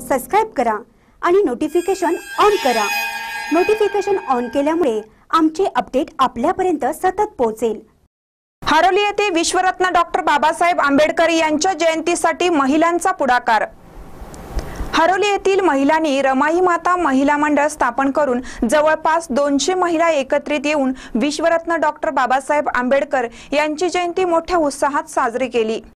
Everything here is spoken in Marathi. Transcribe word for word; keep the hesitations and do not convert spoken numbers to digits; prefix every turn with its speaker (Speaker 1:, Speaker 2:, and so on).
Speaker 1: सबस्क्राइब करा आणि नोटिफिकेशन ऑन करा। नोटिफिकेशन ऑन केल्यामुळे आमचे अपडेट आपल्यापर्यंत सतत पोहोचेल।
Speaker 2: हरोली येथे विश्वरत्न डॉक्टर बाबासाहेब आंबेडकर यांच्या जयंतीसाठी महिलांचा पुढाकार। हरोली येथील महिलांनी रमाई माता महिला मंडळ स्थापन करून जवळपास दोनशे महिला एकत्रित येऊन विश्वरत्न डॉक्टर बाबासाहेब आंबेडकर यांची जयंती मोठ्या उत्साहात साजरी केली।